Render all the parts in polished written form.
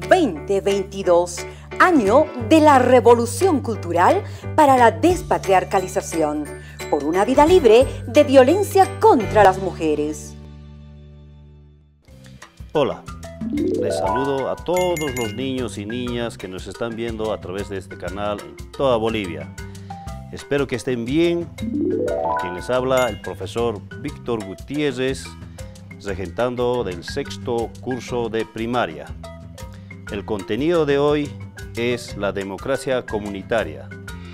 2022, año de la revolución cultural para la despatriarcalización, por una vida libre de violencia contra las mujeres. Hola, les saludo a todos los niños y niñas que nos están viendo a través de este canal en toda Bolivia. Espero que estén bien. Quien les habla, el profesor Víctor Gutiérrez, regentando del sexto curso de primaria. El contenido de hoy es la democracia comunitaria.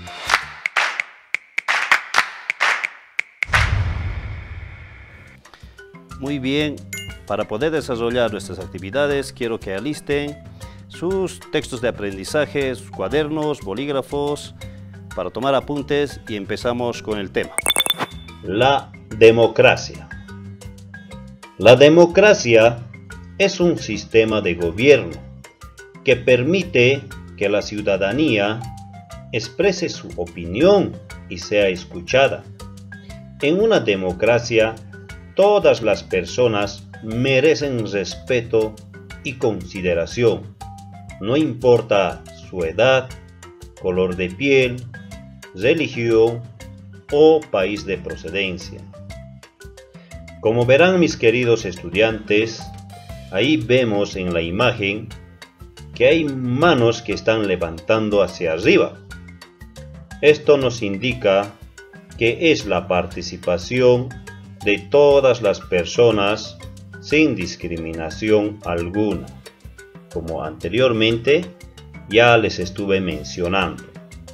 Muy bien, para poder desarrollar nuestras actividades, quiero que alisten sus textos de aprendizaje, sus cuadernos, bolígrafos, para tomar apuntes y empezamos con el tema. La democracia. La democracia es un sistema de gobierno que permite que la ciudadanía exprese su opinión y sea escuchada. En una democracia, todas las personas merecen respeto y consideración, no importa su edad, color de piel, religión o país de procedencia. Como verán mis queridos estudiantes, ahí vemos en la imagen que hay manos que están levantando hacia arriba. Esto nos indica que es la participación de todas las personas sin discriminación alguna, como anteriormente ya les estuve mencionando.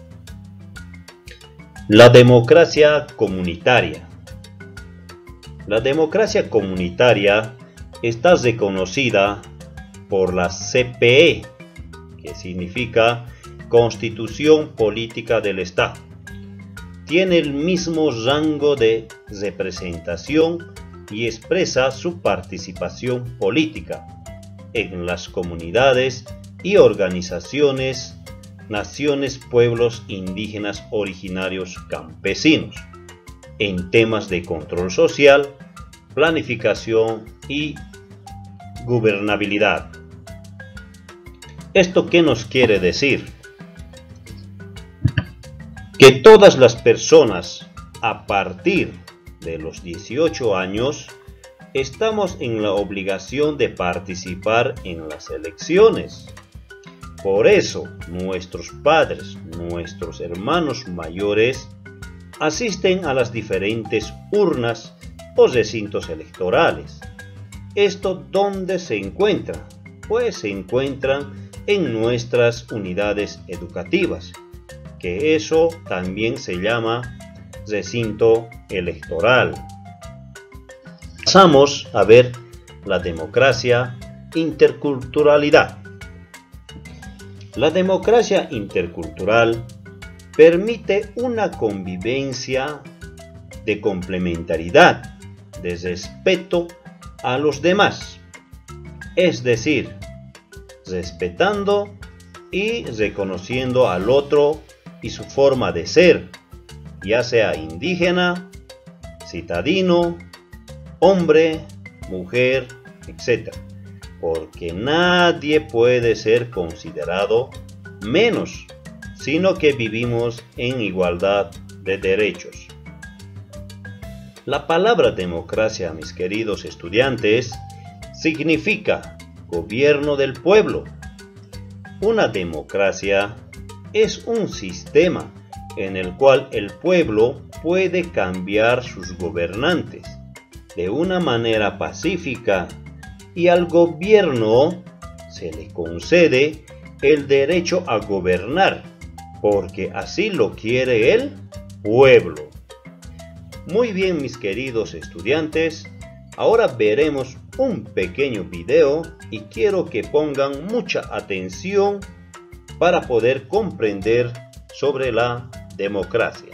La democracia comunitaria. La democracia comunitaria está reconocida por la CPE, que significa Constitución Política del Estado. Tiene el mismo rango de representación y expresa su participación política en las comunidades y organizaciones, naciones, pueblos indígenas originarios campesinos, en temas de control social, planificación y gobernabilidad. ¿Esto qué nos quiere decir? Que todas las personas a partir de los 18 años estamos en la obligación de participar en las elecciones. Por eso nuestros padres, nuestros hermanos mayores asisten a las diferentes urnas o recintos electorales. ¿Esto dónde se encuentra? Pues se encuentran en nuestras unidades educativas, que eso también se llama recinto electoral. Pasamos a ver la democracia interculturalidad. La democracia intercultural permite una convivencia de complementariedad, de respeto a los demás, es decir, respetando y reconociendo al otro y su forma de ser, ya sea indígena, citadino, hombre, mujer, etc. Porque nadie puede ser considerado menos, sino que vivimos en igualdad de derechos. La palabra democracia, mis queridos estudiantes, significa gobierno del pueblo. Una democracia es un sistema en el cual el pueblo puede cambiar sus gobernantes de una manera pacífica y al gobierno se le concede el derecho a gobernar, porque así lo quiere el pueblo. Muy bien, mis queridos estudiantes, ahora veremos un pequeño video y quiero que pongan mucha atención para poder comprender sobre la democracia.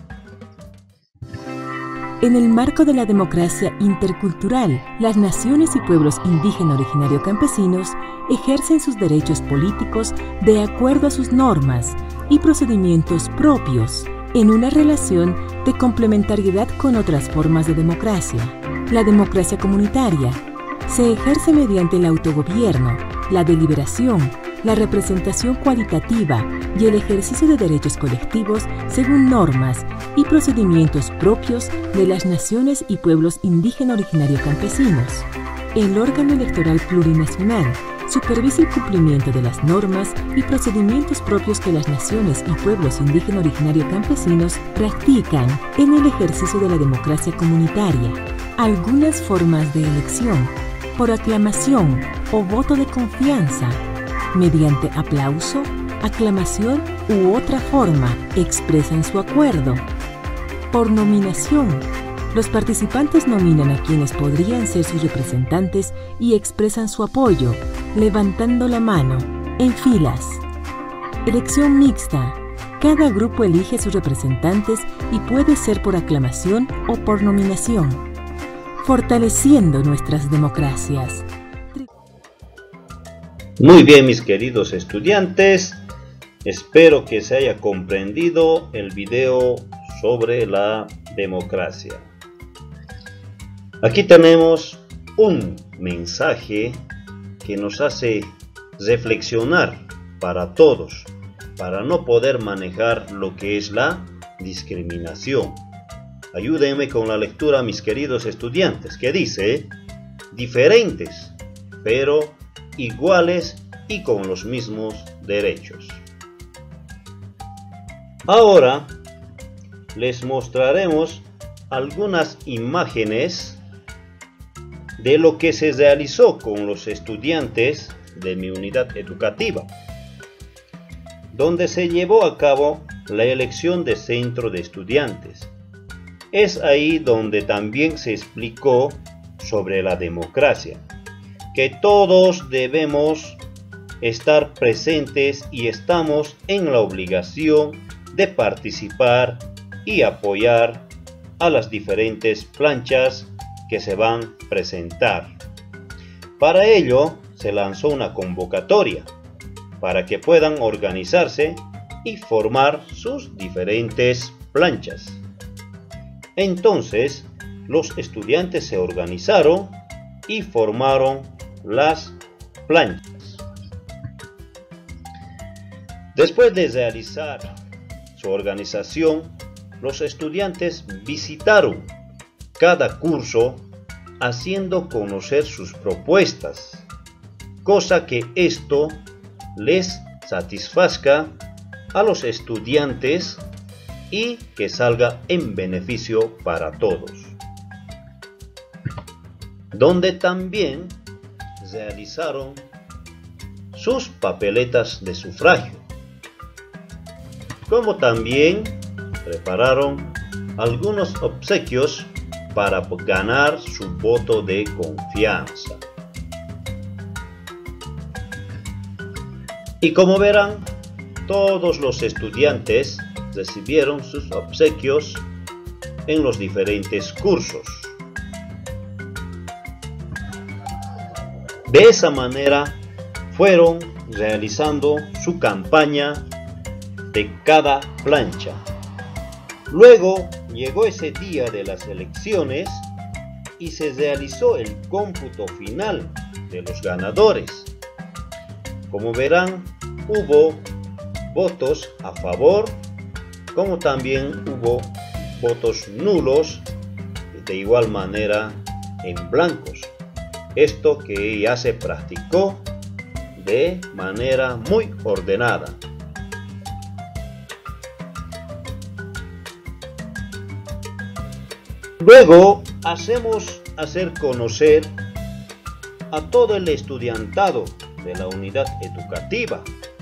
En el marco de la democracia intercultural, las naciones y pueblos indígena originario campesinos ejercen sus derechos políticos de acuerdo a sus normas y procedimientos propios, en una relación de complementariedad con otras formas de democracia. La democracia comunitaria se ejerce mediante el autogobierno, la deliberación, la representación cualitativa y el ejercicio de derechos colectivos según normas y procedimientos propios de las naciones y pueblos indígena originario campesinos. El órgano electoral plurinacional supervisa el cumplimiento de las normas y procedimientos propios que las naciones y pueblos indígena originario campesinos practican en el ejercicio de la democracia comunitaria. Algunas formas de elección: por aclamación o voto de confianza, mediante aplauso, aclamación u otra forma, expresan su acuerdo. Por nominación, los participantes nominan a quienes podrían ser sus representantes y expresan su apoyo, levantando la mano, en filas. Elección mixta. Cada grupo elige sus representantes y puede ser por aclamación o por nominación, fortaleciendo nuestras democracias. Muy bien, mis queridos estudiantes, espero que se haya comprendido el video sobre la democracia. Aquí tenemos un mensaje que nos hace reflexionar para todos, para no poder manejar lo que es la discriminación. Ayúdenme con la lectura, mis queridos estudiantes, que dice: diferentes, pero iguales y con los mismos derechos. Ahora les mostraremos algunas imágenes de lo que se realizó con los estudiantes de mi unidad educativa, donde se llevó a cabo la elección de centro de estudiantes. Es ahí donde también se explicó sobre la democracia, que todos debemos estar presentes y estamos en la obligación de participar y apoyar a las diferentes planchas que se van a presentar. Para ello se lanzó una convocatoria para que puedan organizarse y formar sus diferentes planchas. Entonces los estudiantes se organizaron y formaron las planchas. Después de realizar su organización, los estudiantes visitaron cada curso haciendo conocer sus propuestas, cosa que esto les satisfazca a los estudiantes y que salga en beneficio para todos. Donde también realizaron sus papeletas de sufragio, como también prepararon algunos obsequios para ganar su voto de confianza. Y como verán, todos los estudiantes recibieron sus obsequios en los diferentes cursos. De esa manera fueron realizando su campaña de cada plancha. Luego llegó ese día de las elecciones y se realizó el cómputo final de los ganadores. Como verán, hubo votos a favor, como también hubo votos nulos, de igual manera en blancos. Esto que ya se practicó de manera muy ordenada. Luego hacemos hacer conocer a todo el estudiantado de la unidad educativa.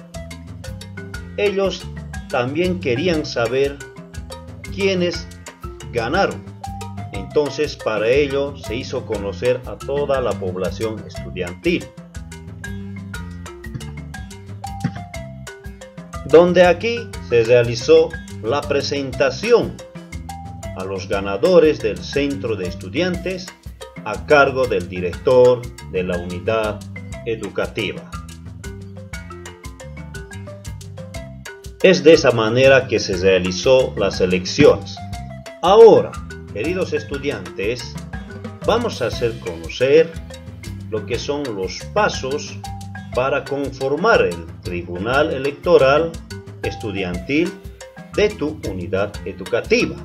Ellos también querían saber quiénes ganaron. Entonces para ello se hizo conocer a toda la población estudiantil. Donde aquí se realizó la presentación a los ganadores del centro de estudiantes a cargo del director de la unidad educativa. Es de esa manera que se realizó las elecciones. Ahora, queridos estudiantes, vamos a hacer conocer lo que son los pasos para conformar el Tribunal Electoral Estudiantil de tu unidad educativa.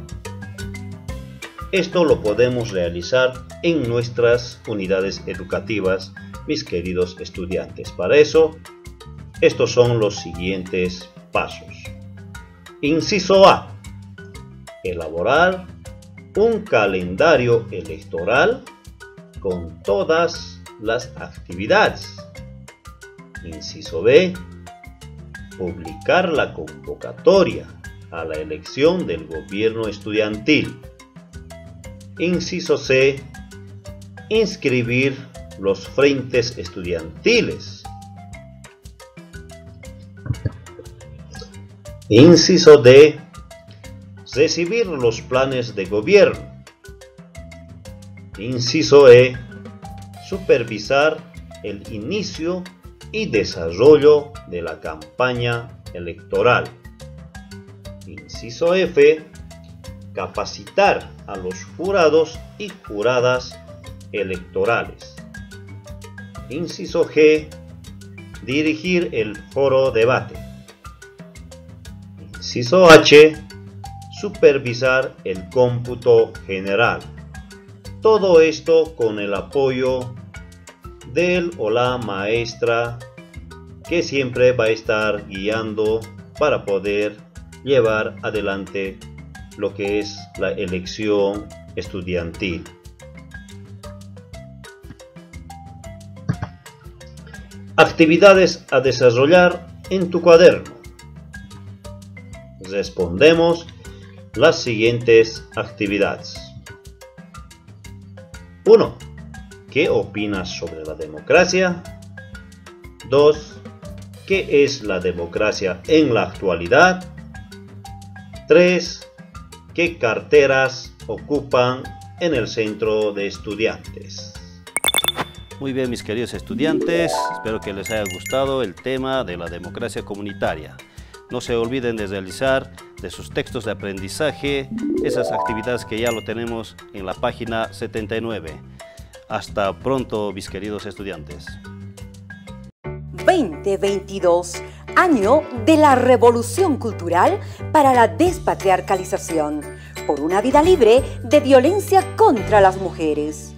Esto lo podemos realizar en nuestras unidades educativas, mis queridos estudiantes. Para eso, estos son los siguientes pasos. Inciso A. Elaborar un calendario electoral con todas las actividades. Inciso B. Publicar la convocatoria a la elección del gobierno estudiantil. Inciso C. Inscribir los frentes estudiantiles. Inciso D. Recibir los planes de gobierno. Inciso E. Supervisar el inicio y desarrollo de la campaña electoral. Inciso F. Capacitar a los jurados y juradas electorales. Inciso G. Dirigir el foro debate. Inciso H. Supervisar el cómputo general. Todo esto con el apoyo del o la maestra que siempre va a estar guiando para poder llevar adelante lo que es la elección estudiantil. Actividades a desarrollar en tu cuaderno. Respondemos las siguientes actividades. 1. ¿Qué opinas sobre la democracia? 2. ¿Qué es la democracia en la actualidad? 3. ¿Qué carteras ocupan en el centro de estudiantes? Muy bien, mis queridos estudiantes, espero que les haya gustado el tema de la democracia comunitaria. No se olviden de realizar de sus textos de aprendizaje esas actividades que ya lo tenemos en la página 79. Hasta pronto, mis queridos estudiantes. 2022, año de la revolución cultural para la despatriarcalización, por una vida libre de violencia contra las mujeres.